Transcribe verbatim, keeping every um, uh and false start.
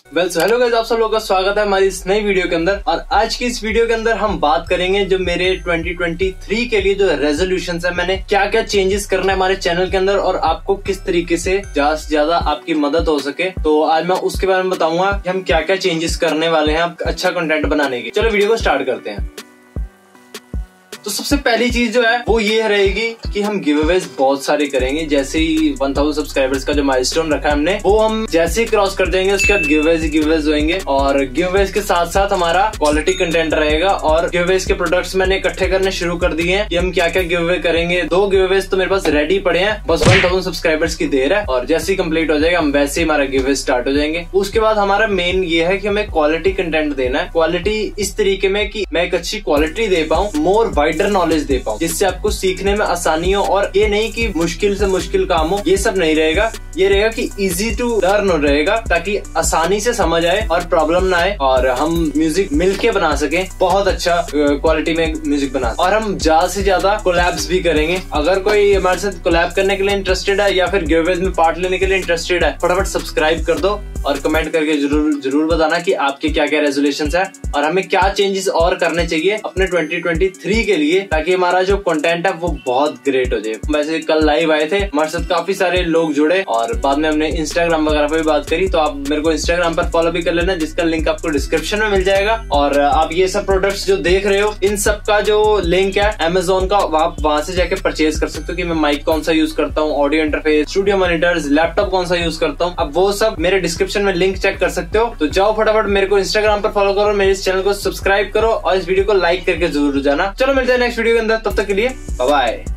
Well so hello guys, आप सब लोगों का स्वागत है हमारी इस नई वीडियो के अंदर। और आज की इस वीडियो के अंदर हम बात करेंगे जो मेरे ट्वेंटी ट्वेंटी थ्री के लिए जो रेजोल्यूशंस है, मैंने क्या क्या चेंजेस करना है हमारे चैनल के अंदर और आपको किस तरीके से ज्यादा से ज्यादा आपकी मदद हो सके। तो आज मैं उसके बारे में बताऊंगा कि हम क्या क्या चेंजेस करने वाले हैं अच्छा कंटेंट बनाने के। चलो वीडियो को स्टार्ट करते हैं। तो सबसे पहली चीज जो है वो ये रहेगी कि हम गिव अवेज बहुत सारे करेंगे। जैसे ही वन थाउजेंड सब्सक्राइबर्स का जो माइलस्टोन रखा है हमने, वो हम जैसे ही क्रॉस कर जाएंगे उसके बाद गिव अवेज ही गिव अवेज होंगे। और गिव अवेज के साथ साथ हमारा क्वालिटी कंटेंट रहेगा। और गिव अवेज के प्रोडक्ट्स मैंने इकट्ठे करने शुरू कर दिए हैं कि हम क्या क्या गिव अवे करेंगे। दो गिव अवेज तो मेरे पास रेडी पड़े हैं, बस वन थाउजेंड सब्सक्राइबर्स की देर है और जैसे ही कंप्लीट हो जाएगा हम वैसे ही हमारा गिव अवे स्टार्ट हो जाएंगे। उसके बाद हमारा मेन ये है कि हमें क्वालिटी कंटेंट देना है। क्वालिटी इस तरीके में कि मैं एक अच्छी क्वालिटी दे पाऊँ, मोर वाइडर नॉलेज दे पाऊँ, जिससे आपको सीखने में आसानी हो। और ये नहीं कि मुश्किल से मुश्किल काम हो, ये सब नहीं रहेगा। ये रहेगा कि इजी टू लर्न रहेगा, ताकि आसानी से समझ आए और प्रॉब्लम ना आए और हम म्यूजिक मिलके बना सके, बहुत अच्छा क्वालिटी में म्यूजिक बना। और हम ज्यादा से ज्यादा कोलैब्स भी करेंगे। अगर कोई हमारे साथ कोलैब करने के लिए इंटरेस्टेड है या फिर गिवअवेज में पार्ट लेने के लिए इंटरेस्टेड है, फटाफट सब्सक्राइब कर दो और कमेंट करके जरूर जरूर बताना कि आपके क्या क्या रेजोल्यूशंस है और हमें क्या चेंजेस और करने चाहिए अपने ट्वेंटी ट्वेंटी थ्री के लिए, ताकि हमारा जो कंटेंट है वो बहुत ग्रेट हो जाए। वैसे कल लाइव आए थे, हमारे साथ काफी सारे लोग जुड़े और बाद में हमने इंस्टाग्राम वगैरह पे भी बात करी। तो आप मेरे को इंस्टाग्राम पर फॉलो भी कर लेना, जिसका लिंक आपको डिस्क्रिप्शन में मिल जाएगा। और आप ये सब प्रोडक्ट्स जो देख रहे हो, इन सब का जो लिंक है अमेजोन का, आप वहां से जाके परचेज कर सकते हो कि मैं माइक कौन सा यूज करता हूँ, audio interface, studio monitors, laptop कौन सा यूज करता हूँ। अब वो सब मेरे डिस्क्रिप्शन में लिंक चेक कर सकते हो। तो जाओ फटाफट मेरे को इंस्टाग्राम पर फॉलो करो, मेरे इस चैनल को सब्सक्राइब करो और इस वीडियो को लाइक करके जरूर जाना। चलो मिलते हैं नेक्स्ट वीडियो के अंदर, तब तक के लिए बाय बाय।